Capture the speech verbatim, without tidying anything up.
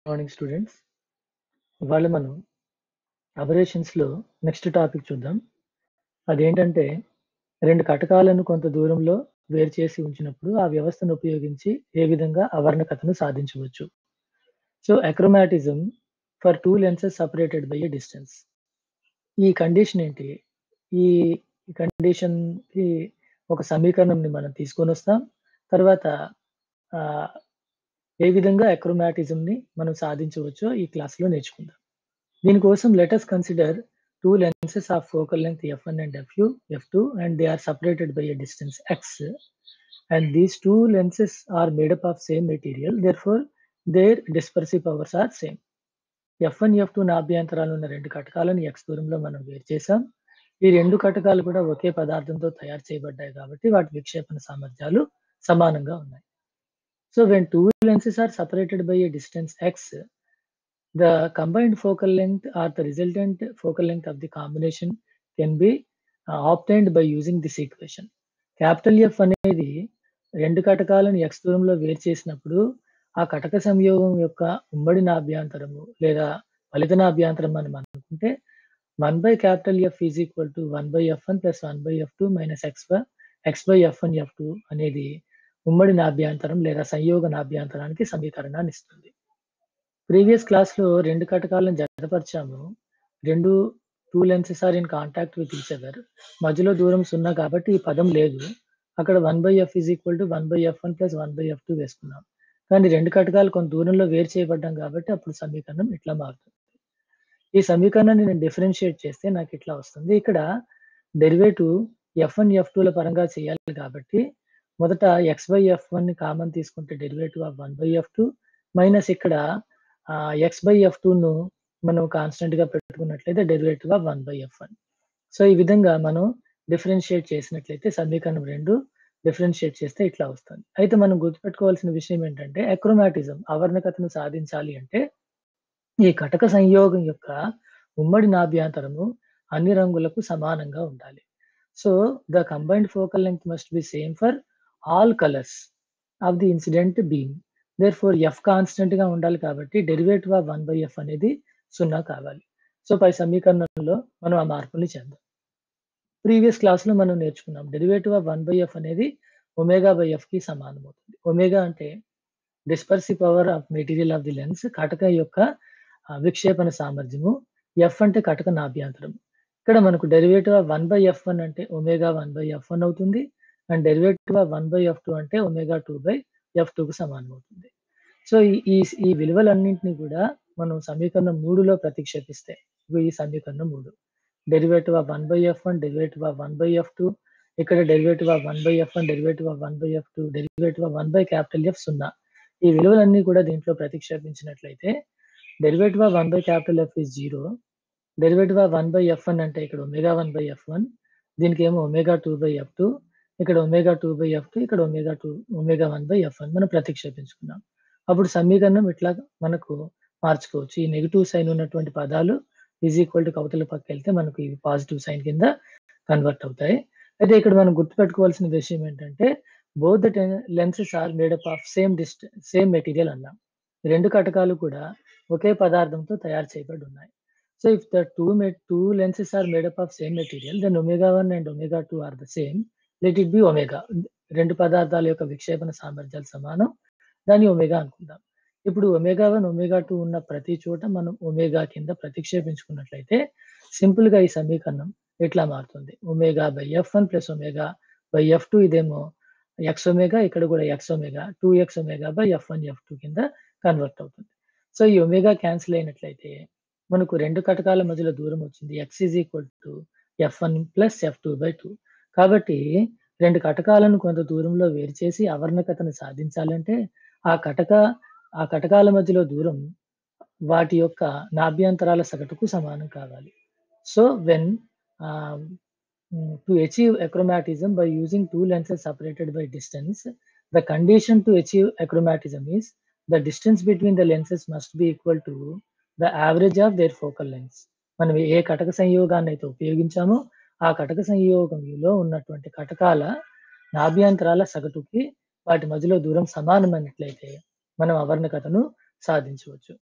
Morning students. ఇవాళ మనం అబరేషన్స్‌లో next topic చూద్దాం. అదేంటంటే రెండు కటకాలను కొంత దూరంలో వేరు చేసి ఉంచినప్పుడు ఆ వ్యవస్థను ఉపయోగించి ఏ విధంగా అవర్ణకతను సాధించవచ్చు. సో, అక్రోమాటిజం ఫర్ రెండు lenses separated by a distance. ఈ కండిషన్ ఏంటి? ఈ కండిషన్‌కి ఒక సమీకరణంని మనం తీసుకొనొస్తాం. తర్వాత ఆహ్, ఏ విధంగా అక్రోమాటిజంని మనం సాధించవచ్చో ఈ క్లాస్‌లో నేర్చుకుందాం. దీనికోసం let us consider two lenses of focal length f one and fu, f two, and they are separated by a distance x. And these two lenses are made up of same material, therefore their dispersive powers are same. F one, F two నాభ్యంతరాలు ఉన్న రెండు కటకాలను x దూరంలో మనం వేరు చేసాం. ఈ రెండు కటకాలు కూడా ఒకే పదార్థంతో తయారు చేయబడ్డాయి కాబట్టి వాటి విక్షేపణ సామర్థ్యాలు సమానంగా ఉన్నాయి. So when two lenses are separated by a distance x, the combined focal length or the resultant focal length of the combination can be uh, obtained by using this equation. Capital F అనేది రెండు కటకాలను x దూరంలో వేరు చేసినప్పుడు ఆ కటక సంయోగం యొక్క ఉమ్మడి నాభ్యంతరము లేదా ఫలిత నాభ్యంతరం అని మనం అనుకుంటే one by capital F is equal to one by F one plus one by F two minus X X by F one F two అనేది ఉమ్మడి నాభ్యంతరం లేదా సంయోగ నాభ్యంతరానికి సమీకరణాన్ని ఇస్తుంది. ప్రీవియస్ క్లాస్‌లో రెండు కటకాలను జతపరిచాము. రెండు two lenses are in contact with each other. మధ్యలో దూరం సున్నా కాబట్టి ఈ పదం లేదు. అక్కడ one by F is equal to one by F one plus one by F two వేసుకున్నాం. కానీ రెండు కటకాలు కొంత దూరంలో వేరు చేయబడ్డాం కాబట్టి అప్పుడు సమీకరణం ఇట్లా మారుతుంది. ఈ సమీకరణాన్ని నేను డిఫరెన్షియేట్ చేస్తే నాకు ఇట్లా వస్తుంది. ఇక్కడ derivative F one, F two ల పరంగా చేయాలి కాబట్టి మొదట ఎక్స్ బై ఎఫ్ వన్ ని కామన్ తీసుకుంటే derivative of one by F two minus ఇక్కడ ah, X by F two ను మనం కాన్స్టెంట్‌గా పెట్టుకున్నట్లయితే derivative of one by F one. So, ఈ విధంగా మనం డిఫరెన్షియేట్ చేసినట్లయితే సమీకరణం రెండు డిఫరెన్షియేట్ చేస్తే ఇట్లా వస్తుంది. అయితే మనం గుర్తుపెట్టుకోవాల్సిన విషయం ఏంటంటే అక్రోమాటిజం అవర్ణకతను సాధించాలి అంటే ఈ కటక సంయోగం యొక్క ఉమ్మడి నాభ్యంతరము అన్ని రంగులకు సమానంగా ఉండాలి. So, the combined focal length must be same for all colours of the incident beam. Therefore F కాన్స్టెంట్‌గా ఉండాలి కాబట్టి derivative of one by F అనేది సున్నా కావాలి. సో, పై సమీకరణంలో మనం ఆ మార్పుల్ని చేద్దాం. ప్రీవియస్ క్లాస్‌లో మనం నేర్చుకున్నాం. Derivative of one by F అనేది ఒమేగా బై ఎఫ్‌కి సమానమవుతుంది. ఒమేగా అంటే dispersive power of material of the lens కటక యొక్క ఆహ్, విక్షేపణ సామర్థ్యము. ఎఫ్ అంటే కటక నాభ్యంతరం. ఇక్కడ మనకు derivative of one by F one అంటే omega one by F one అవుతుంది. And derivative of one by F two అంటే ఒమేగా టూ బై ఎఫ్ టూకి సమానమవుతుంది. సో, ఈ ఈ ఈ విలువలన్నింటిని కూడా మనం సమీకరణం మూడులో ప్రతిక్షేపిస్తే ఇగో ఈ సమీకరణం మూడు. Derivative of one by F one, derivative of one by F two, ఇక్కడ derivative of one by F one, derivative of one by F two, derivative of one by capital F సున్నా. ఈ విలువలన్నీ కూడా దీంట్లో ప్రతిక్షేపించినట్లయితే derivative of one by capital F is zero. Derivative of one by F one అంటే ఇక్కడ omega one by F one, దీనికేమో omega two by F two, ఇక్కడ omega two by F two, ఇక్కడ omega two omega one by F one మనం ప్రతిక్షేపించుకున్నాం. అప్పుడు సమీకరణం ఇట్లా మనకు మార్చుకోవచ్చు. ఈ నెగెటివ్ సైన్ ఉన్నటువంటి పదాలు ఈజ్ ఈక్వల్ టు అవతల పక్కెళ్తే మనకు ఇవి పాజిటివ్ సైన్ కింద కన్వర్ట్ అవుతాయి. అయితే ఇక్కడ మనం గుర్తుపెట్టుకోవాల్సిన విషయం ఏంటంటే both the ten lenses are made up of same dist same material అన్నాం. రెండు కటకాలు కూడా ఒకే పదార్థంతో తయారు చేయబడి ఉన్నాయి. So, if the two me two lenses are made up of same material then omega one and omega two are the same. Let it be omega. రెండు పదార్థాల యొక్క విక్షేపణ సామర్థ్యాలు సమానం. దాన్ని ఒమేగా అనుకుందాం. ఇప్పుడు ఒమేగా వన్, ఒమేగా టూ ఉన్న ప్రతి చోట మనం ఒమేగా కింద ప్రతిక్షేపించుకున్నట్లయితే సింపుల్‌గా ఈ సమీకరణం ఇట్లా మారుతుంది. Omega by F one plus omega by F two ఇదేమో ఎక్స్ ఒమేగా, ఇక్కడ కూడా X omega, two X omega by F one, F two కింద కన్వర్ట్ అవుతుంది. సో, ఈ ఒమేగా క్యాన్సిల్ అయినట్లయితే మనకు రెండు కటకాల మధ్యలో దూరం వచ్చింది. X is equal to F one plus F two by two. కాబట్టి రెండు కటకాలను కొంత దూరంలో వేరు చేసి అవర్ణకతను సాధించాలంటే ఆ కటక ఆ కటకాల మధ్యలో దూరం వాటి యొక్క నాభ్యంతరాల సగటుకు సమానం కావాలి. సో, వెన్ ఆహ్, హ్మ్, to achieve achromatism by using two lenses separated by distance, the condition to achieve achromatism is the distance between the lenses must be equal to the average of their focal lengths. మనం ఏ కటక సంయోగాన్ని అయితే ఉపయోగించామో ఆ కటక సంయోగంలో ఉన్నటువంటి కటకాల నాభ్యంతరాల సగటుకి వాటి మధ్యలో దూరం సమానమైనట్లయితే మనం అవర్ణకతను సాధించవచ్చు.